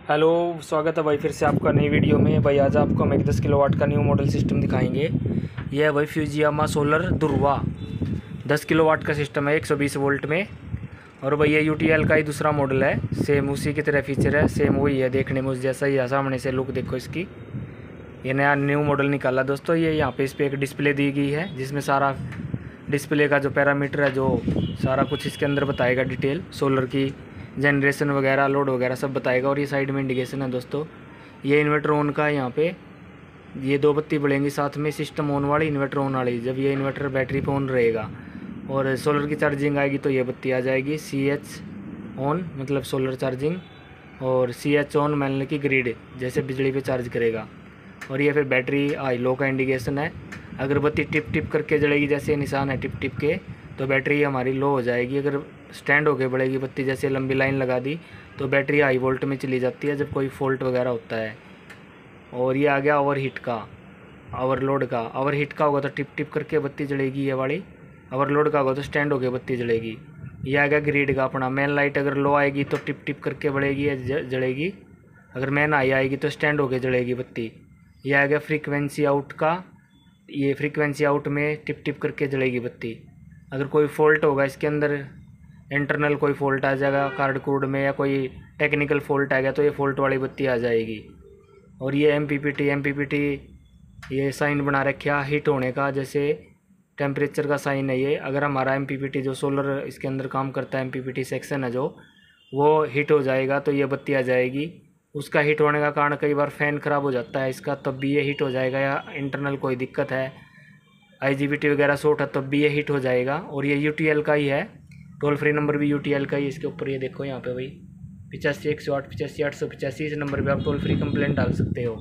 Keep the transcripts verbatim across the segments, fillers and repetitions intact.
Hello, स्वागत है भाई फिर से आपका नई वीडियो में। भाई आज आपको हम एक दस किलोवाट का न्यू मॉडल सिस्टम दिखाएंगे। यह है भाई फ्यूजियामा सोलर दुर्वा दस किलोवाट का सिस्टम है एक सौ बीस वोल्ट में। और भाई ये यू टी एल का ही दूसरा मॉडल है, सेम उसी की तरह फीचर है, सेम वही है, देखने में उस जैसा ही है। सामने से लुक देखो इसकी। ये नया न्यू मॉडल निकाला दोस्तों। ये यहाँ पे इस पर एक डिस्प्ले दी गई है जिसमें सारा डिस्प्ले का जो पैरामीटर है, जो सारा कुछ इसके अंदर बताएगा, डिटेल सोलर की जनरेशन वगैरह, लोड वगैरह सब बताएगा। और ये साइड में इंडिकेशन है दोस्तों। ये इन्वर्टर ऑन का है। यहाँ पे ये दो बत्ती बढ़ेंगी साथ में, सिस्टम ऑन वाली, इन्वर्टर ऑन वाली। जब ये इन्वर्टर बैटरी पे ऑन रहेगा और सोलर की चार्जिंग आएगी तो ये बत्ती आ जाएगी। सी एच ऑन मतलब सोलर चार्जिंग, और सी एच ऑन मान की ग्रिड, जैसे बिजली पे चार्ज करेगा। और ये फिर बैटरी हाई लो का इंडिकेशन है। अगर बत्ती टिप टिप करके जलेगी, जैसे निशान है टिप टिप के, तो बैटरी हमारी लो हो जाएगी। अगर स्टैंड होके बढ़ेगी बत्ती, जैसे लंबी लाइन लगा दी, तो बैटरी हाई वोल्ट में चली जाती है जब कोई फॉल्ट वगैरह होता है। और ये आ गया ओवर हीट का, ओवरलोड का। ओवर हीट का होगा तो टिप टिप करके बत्ती जलेगी ये वाली, ओवरलोड का होगा तो स्टैंड होके बत्ती जलेगी। ये आ गया ग्रिड का अपना। मेन लाइट अगर लो आएगी तो टिप टिप करके बढ़ेगी या जलेगी, अगर मेन हाई आएगी तो स्टैंड होके जलेगी बत्ती। ये आ गया फ्रीक्वेंसी आउट का। ये फ्रीक्वेंसी आउट में टिप टिप करके जलेगी बत्ती। अगर कोई फॉल्ट होगा इसके अंदर, इंटरनल कोई फॉल्ट आ जाएगा कार्ड कोड में, या कोई टेक्निकल फॉल्ट आ गया, तो ये फॉल्ट वाली बत्ती आ जाएगी। और ये M P P T M P P T ये साइन बना रखा हीट होने का, जैसे टेम्परेचर का साइन है ये। अगर हमारा एम पी पी टी जो सोलर इसके अंदर काम करता है, M P P T section है जो, वो हीट हो जाएगा तो ये बत्ती आ जाएगी। उसका हीट होने का कारण कई बार फ़ैन ख़राब हो जाता है इसका, तब भी ये हीट हो जाएगा। या इंटरनल कोई दिक्कत है, आई जी बी टी वगैरह शॉर्ट है, तब भी ये हीट हो जाएगा। और ये यू टी एल का ही है, टोल फ्री नंबर भी यू टी एल का ही इसके ऊपर। ये देखो यहाँ पे भाई पिचासी एक सौ आठ पिचासी आठ सौ पिचासी, इस नंबर पे आप टोल फ्री कंप्लेंट डाल सकते हो।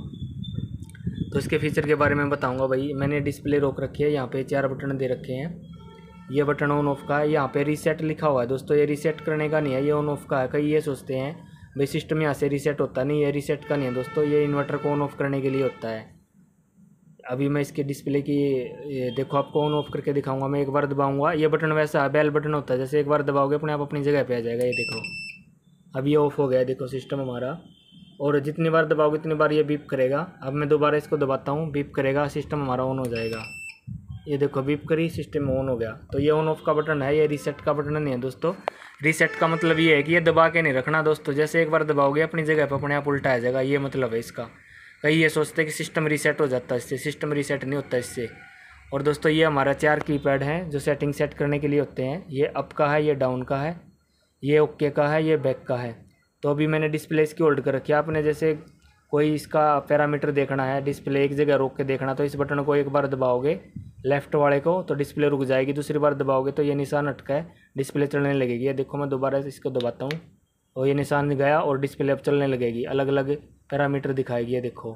तो इसके फीचर के बारे में बताऊंगा भाई। मैंने डिस्प्ले रोक रखी है, यहाँ पे चार बटन दे रखे हैं। ये बटन ऑन ऑफ का है। यहाँ पे रीसेट लिखा हुआ है दोस्तों, ये रीसेट करने का नहीं है, ये ऑन ऑफ का है। कई ये सोचते हैं भाई सिस्टम यहाँ से रीसेट होता नहीं, ये रीसेट का नहीं है दोस्तों, ये इन्वर्टर को ऑन ऑफ करने के लिए होता है। अभी मैं इसके डिस्प्ले की ये देखो आपको ऑन ऑफ करके दिखाऊंगा। मैं एक बार दबाऊंगा, ये बटन वैसा बेल बटन होता है, जैसे एक बार दबाओगे अपने आप अपनी जगह पे आ जाएगा। ये देखो अब ये ऑफ हो गया, देखो सिस्टम हमारा। और जितनी बार दबाओगे इतनी बार ये बीप करेगा। अब मैं दोबारा इसको दबाता हूँ, बीप करेगा, सिस्टम हमारा ऑन हो जाएगा। ये देखो बीप करी, सिस्टम ऑन हो गया। तो ये ऑन ऑफ का बटन है, ये रीसेट का बटन नहीं है दोस्तों। रीसेट का मतलब ये है कि ये दबा के नहीं रखना दोस्तों, जैसे एक बार दबाओगे अपनी जगह पर अपने आप उल्टा आ जाएगा, ये मतलब है इसका। कई ये सोचते हैं कि सिस्टम रीसेट हो जाता है इससे, सिस्टम रीसेट नहीं होता इससे। और दोस्तों ये हमारा चार कीपैड हैं जो सेटिंग सेट करने के लिए होते हैं। ये अप का है, ये डाउन का है, ये ओके का है, ये बैक का है। तो अभी मैंने डिस्प्ले इसकी होल्ड कर रखी है। आपने जैसे कोई इसका पैरामीटर देखना है, डिस्प्ले एक जगह रोक के देखना, तो इस बटन को एक बार दबाओगे लेफ़्ट वाले को तो डिस्प्ले रुक जाएगी, दूसरी बार दबाओगे तो ये निशान अटका है, डिस्प्ले चलने लगेगी। ये देखो मैं दोबारा इसको दबाता हूँ और ये निशान गया और डिस्प्ले अब चलने लगेगी, अलग अलग पैरामीटर दिखाएगी। ये देखो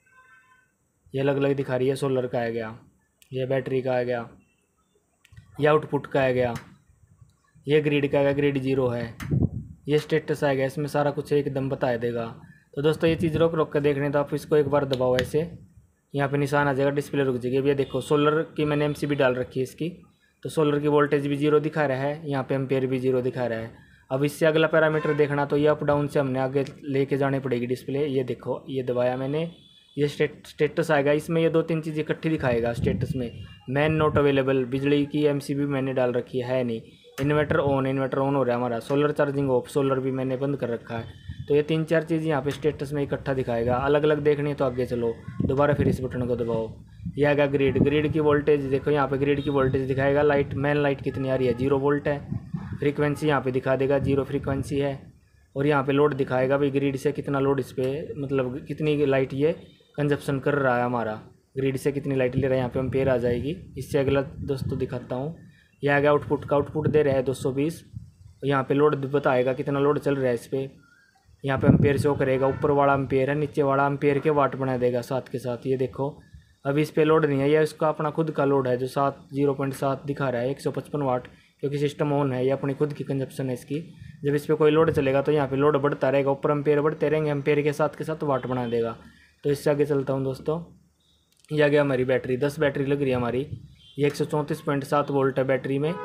ये अलग अलग दिखा रही है। सोलर का आ गया, ये बैटरी का आ गया, ये आउटपुट का आ गया, ये ग्रिड का आ गया, ग्रिड जीरो है, ये स्टेटस आ गया। इसमें सारा कुछ एकदम बता देगा। तो दोस्तों ये चीज़ रोक रोक कर देखने, तो आप इसको एक बार दबाओ ऐसे, यहाँ पे निशान आ जाएगा, डिस्प्ले रुक जाएगी। अब ये देखो सोलर की मैंने एम सी बी डाल रखी है इसकी, तो सोलर की वोल्टेज भी जीरो दिखा रहा है, यहाँ पे एम्पेयर भी जीरो दिखा रहा है। अब इससे अगला पैरामीटर देखना, तो ये अप डाउन से हमने आगे लेके जाने पड़ेगी डिस्प्ले। ये देखो ये दबाया मैंने, ये स्टेट स्टेटस आएगा। इसमें ये दो तीन चीज़ें इकट्ठी दिखाएगा स्टेटस में। मैन नॉट अवेलेबल, बिजली की एम सी बी मैंने डाल रखी है नहीं। इन्वर्टर ऑन, इन्वर्टर ऑन हो रहा है हमारा। सोलर चार्जिंग ऑफ, सोलर भी मैंने बंद कर रखा है। तो ये तीन चार चीज़ यहाँ पे स्टेटस में इकट्ठा दिखाएगा। अलग अलग देखनी है तो आगे चलो, दोबारा फिर इस बटन को दबाओ। ये आएगा ग्रिड, ग्रिड की वोल्टेज देखो, यहाँ पे ग्रिड की वोल्टेज दिखाएगा। लाइट मेन लाइट कितनी आ रही है, जीरो वोल्ट है। फ्रीक्वेंसी यहाँ पे दिखा देगा, जीरो फ्रीक्वेंसी है। और यहाँ पे लोड दिखाएगा भाई ग्रिड से कितना लोड इस पर, मतलब कितनी लाइट ये कंजप्शन कर रहा है हमारा, ग्रिड से कितनी लाइट ले रहा है, यहाँ पे एम्पेयर आ जाएगी। इससे अगला दोस्तों दिखाता हूँ। यह आ गया आउटपुट का, आउटपुट दे रहा है दो सौ बीस। यहाँ पे लोड बताएगा कितना लोड चल रहा है इस पर। यहाँ पे एम्पेयर शो करेगा, ऊपर वाला एम्पेयर है, नीचे वाला एम्पेयर के वाट बना देगा साथ के साथ। ये देखो अभी इस पे लोड नहीं है, ये इसका अपना खुद का लोड है जो सात जीरो पॉइंट सात दिखा रहा है, एक सौ पचपन वाट, क्योंकि सिस्टम ऑन है। ये अपनी खुद की कंजप्शन है इसकी। जब इस पर कोई लोड चलेगा तो यहाँ पे लोड बढ़ता रहेगा, ऊपर एम्पेयर बढ़ते रहेंगे, एम्पेयर के साथ के साथ वाट बना देगा। तो इससे आगे चलता हूँ दोस्तों। ये आ गया हमारी बैटरी, दस बैटरी लग रही है हमारी। ये एक सौ चौंतीस पॉइंट सात वोल्ट है बैटरी में।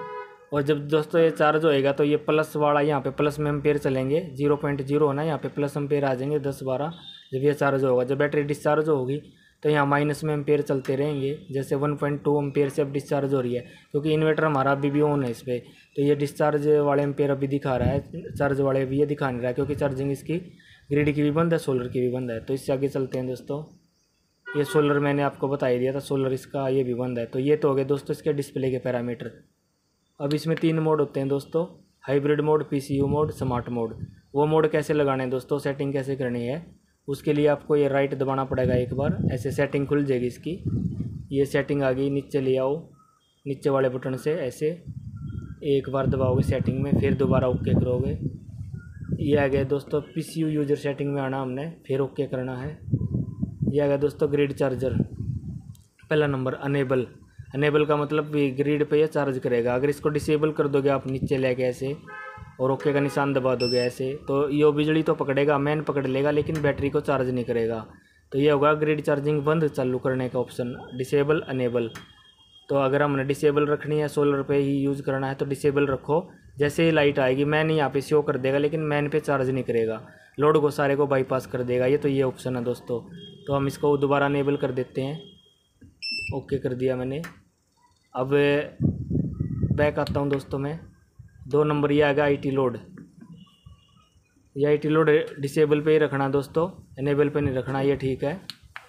और जब दोस्तों ये चार्ज होएगा तो ये प्लस वाला यहाँ पे प्लस में एम्पेयर चलेंगे, जीरो पॉइंट जीरो होना यहाँ पे प्लस एम्पेयर आ जाएंगे दस बारह जब ये चार्ज होगा। जब बैटरी डिस्चार्ज होगी तो यहाँ माइनस में एम्पेयर चलते रहेंगे, जैसे वन पॉइंट टू एम्पेयर से अब डिस्चार्ज हो रही है, क्योंकि इन्वर्टर हमारा अभी भी ऑन है इस पर। तो ये डिस्चार्ज वाले एम्पेयर अभी दिखा रहा है, चार्ज वाले भी ये दिखा नहीं रहा है, क्योंकि चार्जिंग इसकी ग्रिड की भी बंद है, सोलर की भी बंद है। तो इससे आगे चलते हैं दोस्तों। ये सोलर मैंने आपको बता ही दिया था, सोलर इसका ये भी बंद है। तो ये तो हो गए दोस्तों इसके डिस्प्ले के पैरामीटर। अब इसमें तीन मोड होते हैं दोस्तों, hybrid mode, PCU mode, smart mode. वो मोड कैसे लगाने हैं दोस्तों, सेटिंग कैसे करनी है, उसके लिए आपको ये राइट दबाना पड़ेगा एक बार, ऐसे सेटिंग खुल जाएगी इसकी। ये सेटिंग आ गई, नीचे ले आओ, नीचे वाले बटन से ऐसे एक बार दबाओगे सेटिंग में, फिर दोबारा ओके करोगे। ये आ गया दोस्तों पीसीयू यूजर सेटिंग में आना हमने, फिर ओके करना है। ये आ गया दोस्तों ग्रिड चार्जर, पहला नंबर अनेबल। अनेबल का मतलब भी ग्रिड पे ये चार्ज करेगा। अगर इसको डिसेबल कर दोगे आप नीचे लेके ऐसे और ओके का निशान दबा दोगे ऐसे, तो ये बिजली तो पकड़ेगा, मैन पकड़ लेगा, लेकिन बैटरी को चार्ज नहीं करेगा। तो ये होगा ग्रिड चार्जिंग बंद चालू करने का ऑप्शन, डिसेबल अनेबल। तो अगर हमने डिसेबल रखनी है, सोलर पे ही यूज़ करना है तो डिसेबल रखो। जैसे ही लाइट आएगी मैन यहाँ पे शो कर देगा, लेकिन मैन पे चार्ज नहीं करेगा, लोड को सारे को बाईपास कर देगा ये। तो ये ऑप्शन है दोस्तों। तो हम इसको दोबारा अनेबल कर देते हैं, ओके कर दिया मैंने। अब बैक आता हूँ दोस्तों मैं, दो नंबर ये आएगा आई टी लोड। ये आई टी लोड डिसेबल पे ही रखना दोस्तों, इनेबल पे नहीं रखना, ये ठीक है।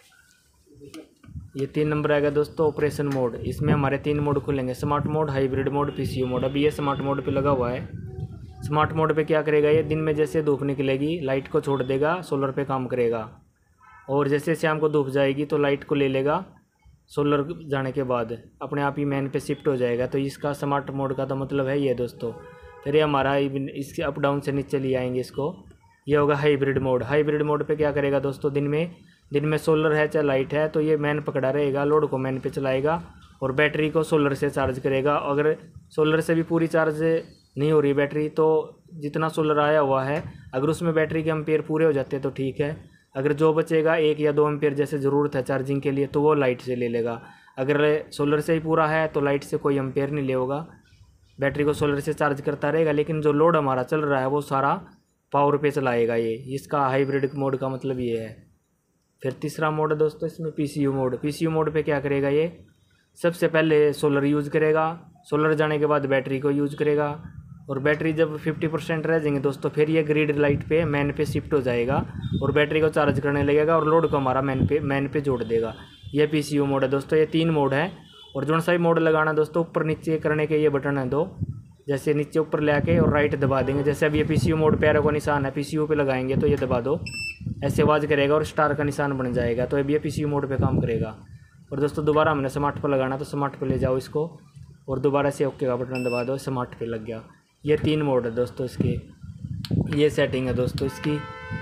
ये तीन नंबर आएगा दोस्तों ऑपरेशन मोड। इसमें हमारे तीन मोड खुलेंगे, smart mode, hybrid mode, PCU mode. अभी ये स्मार्ट मोड पे लगा हुआ है। स्मार्ट मोड पे क्या करेगा, ये दिन में जैसे धूप निकलेगी लाइट को छोड़ देगा, सोलर पे काम करेगा। और जैसे शाम को धूप जाएगी तो लाइट को ले लेगा, सोलर जाने के बाद अपने आप ही मैन पे शिफ्ट हो जाएगा। तो इसका स्मार्ट मोड का तो मतलब है ये दोस्तों। फिर ये हमारा इसके अप डाउन से नीचे ले आएंगे इसको। ये होगा हाइब्रिड मोड। हाइब्रिड मोड पे क्या करेगा दोस्तों, दिन में दिन में सोलर है चाहे लाइट है तो ये मैन पकड़ा रहेगा, लोड को मैन पे चलाएगा और बैटरी को सोलर से चार्ज करेगा। अगर सोलर से भी पूरी चार्ज नहीं हो रही बैटरी, तो जितना सोलर आया हुआ है अगर उसमें बैटरी के एम्पेयर पूरे हो जाते हैं तो ठीक है। अगर जो बचेगा एक या दो एम्पेयर जैसे ज़रूरत है चार्जिंग के लिए, तो वो लाइट से ले लेगा। अगर सोलर से ही पूरा है तो लाइट से कोई एम्पेयर नहीं ले होगा, बैटरी को सोलर से चार्ज करता रहेगा। लेकिन जो लोड हमारा चल रहा है वो सारा पावर पे चलाएगा ये। इसका हाइब्रिड मोड का मतलब ये है। फिर तीसरा मोड है दोस्तों इसमें पीसीयू मोड। पीसीयू मोड पे क्या करेगा, ये सबसे पहले सोलर यूज़ करेगा, सोलर जाने के बाद बैटरी को यूज़ करेगा, और बैटरी जब फिफ्टी परसेंट रह जाएंगे दोस्तों फिर ये ग्रिड लाइट पे मैन पे शिफ्ट हो जाएगा और बैटरी को चार्ज करने लगेगा और लोड को हमारा मैन पे मैन पे जोड़ देगा। ये पीसीयू मोड है दोस्तों। ये तीन मोड है। और जो सा भी मोड लगाना दोस्तों, ऊपर नीचे करने के ये बटन है दो, जैसे नीचे ऊपर ले आके और राइट दबा देंगे। जैसे अब ये पीसीयू मोड पे एरो का निशान है, पीसीयू पे लगाएंगे तो ये दबा दो, ऐसे आवाज़ करेगा और स्टार का निशान बन जाएगा। तो अब ये पीसीयू मोड पे काम करेगा। और दोस्तों दोबारा हमने स्मार्ट पे लगाना तो स्मार्ट पे ले जाओ इसको और दोबारा से ओके का बटन दबा दो, स्मार्ट पे लग गया। ये तीन मोड है दोस्तों इसके। ये सेटिंग है दोस्तों इसकी।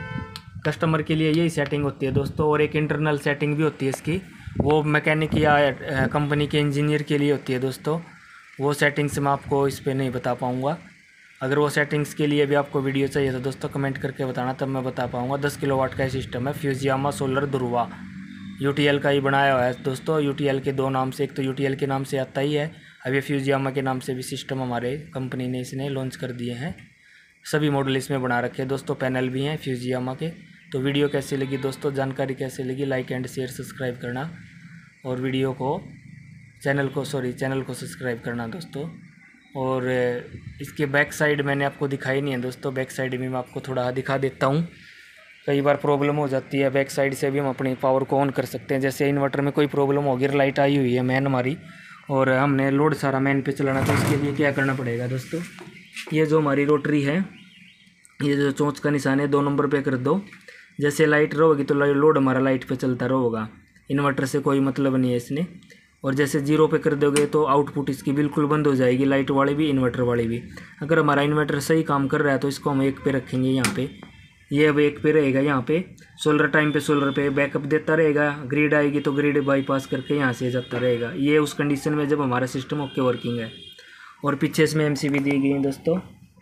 कस्टमर के लिए यही सेटिंग होती है दोस्तों। और एक इंटरनल सेटिंग भी होती है इसकी, वो मैकेनिक या कंपनी के इंजीनियर के लिए होती है दोस्तों। वो सेटिंग्स मैं आपको इस पर नहीं बता पाऊँगा। अगर वो सेटिंग्स के लिए भी आपको वीडियो चाहिए तो दोस्तों कमेंट करके बताना, तब मैं बता पाऊँगा। दस किलो वाट का सिस्टम है, फ्यूजियामा सोलर दुर्वा, यूटीएल का ही बनाया हुआ है दोस्तों। यूटीएल के दो नाम से, एक तो यूटीएल के नाम से आता ही है, अब ये फ्यूजियामा के नाम से भी सिस्टम हमारे कंपनी ने इसने लॉन्च कर दिए हैं। सभी मॉडल इसमें बना रखे हैं दोस्तों, पैनल भी हैं फ्यूजियामा के। तो वीडियो कैसी लगी दोस्तों, जानकारी कैसी लगी, लाइक एंड शेयर सब्सक्राइब करना, और वीडियो को चैनल को सॉरी चैनल को सब्सक्राइब करना दोस्तों। और इसके बैक साइड मैंने आपको दिखाई नहीं है दोस्तों, बैक साइड भी मैं आपको थोड़ा दिखा देता हूँ। कई बार प्रॉब्लम हो जाती है, बैक साइड से भी हम अपनी पावर को ऑन कर सकते हैं। जैसे इन्वर्टर में कोई प्रॉब्लम होगी, लाइट आई हुई है मैन हमारी और हमने लोड सारा मैन पे चलाना, तो इसके लिए क्या करना पड़ेगा दोस्तों, ये जो हमारी रोटरी है, ये जो चोंच का निशान है दो नंबर पे कर दो। जैसे लाइट रहेगी तो लोड हमारा लाइट पे चलता रहेगा, इन्वर्टर से कोई मतलब नहीं है इसने। और जैसे जीरो पे कर दोगे तो आउटपुट इसकी बिल्कुल बंद हो जाएगी, लाइट वाली भी इन्वर्टर वाली भी। अगर हमारा इन्वर्टर सही काम कर रहा है तो इसको हम एक पे रखेंगे यहाँ पे, ये अब एक पे रहेगा यहाँ पे। सोलर टाइम पे सोलर पे बैकअप देता रहेगा, ग्रिड आएगी तो ग्रिड बाईपास करके यहाँ से जाता रहेगा। ये उस कंडीशन में जब हमारा सिस्टम ओके वर्किंग है। और पीछे इसमें एमसीबी दी गई है दोस्तों।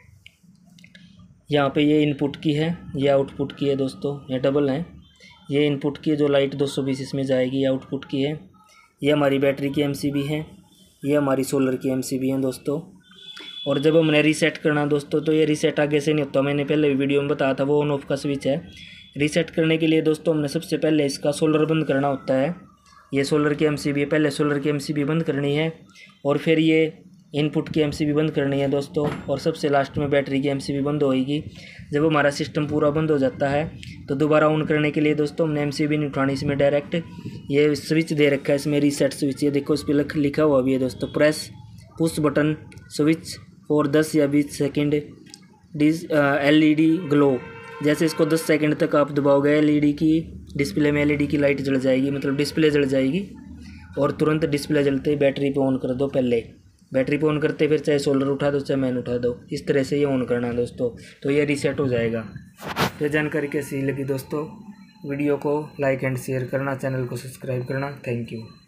यहाँ पे ये इनपुट की है, ये आउटपुट की है दोस्तों, ये डबल है। ये इनपुट की जो लाइट दो सौ बीस इसमें जाएगी, ये आउटपुट की है। ये हमारी बैटरी की एमसीबी है, ये हमारी सोलर की एमसीबी है दोस्तों। और जब हमने रीसेट करना दोस्तों, तो ये रीसेट आगे से नहीं होता, मैंने पहले वीडियो में बताया था, वो ऑन ऑफ का स्विच है। रीसेट करने के लिए दोस्तों हमने सबसे पहले इसका सोलर बंद करना होता है। ये सोलर की एमसीबी, पहले सोलर की एमसीबी बंद करनी है और फिर ये इनपुट की एमसीबी बंद करनी है दोस्तों, और सबसे लास्ट में बैटरी की एमसीबी बंद होएगी। जब हमारा सिस्टम पूरा बंद हो जाता है तो दोबारा ऑन करने के लिए दोस्तों हमने एमसीबी नहीं उठानी, इसमें डायरेक्ट ये स्विच दे रखा है, इसमें रीसेट स्विच, ये देखो इस पर लिखा हुआ भी है दोस्तों, press push button switch for दस या बीस सेकेंड डिस एलईडी ग्लो। जैसे इसको दस सेकंड तक आप दबाओगे एलईडी की डिस्प्ले में एलईडी की लाइट जल जाएगी, मतलब डिस्प्ले जल जाएगी, और तुरंत डिस्प्ले जलते ही बैटरी पे ऑन कर दो। पहले बैटरी पे ऑन करते फिर चाहे सोलर उठा दो चाहे मैन उठा दो, इस तरह से ये ऑन करना है दोस्तों, तो ये रीसेट हो जाएगा। तो जानकारी कैसी लगी दोस्तों, वीडियो को लाइक एंड शेयर करना, चैनल को सब्सक्राइब करना। Thank you.